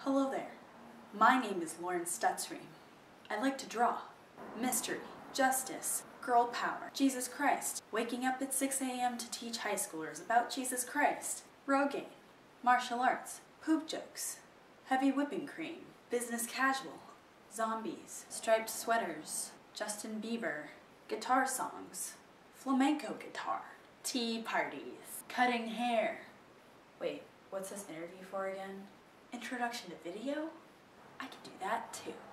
Hello there. My name is Lauren Stutzream. I like to draw. Mystery, justice, girl power, Jesus Christ, waking up at 6 a.m. to teach high schoolers about Jesus Christ, Rogaine, martial arts, poop jokes, heavy whipping cream, business casual, zombies, striped sweaters, Justin Bieber, guitar songs, flamenco guitar, tea parties, cutting hair. Wait, what's this interview for again? Introduction to video? I can do that too.